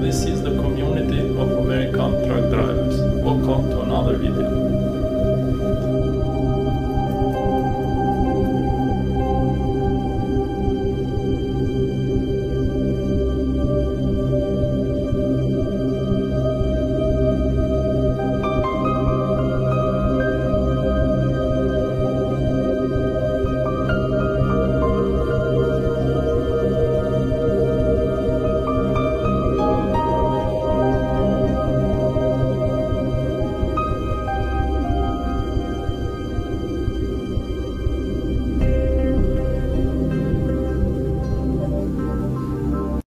this is the community of American truck drivers. Welcome to another video.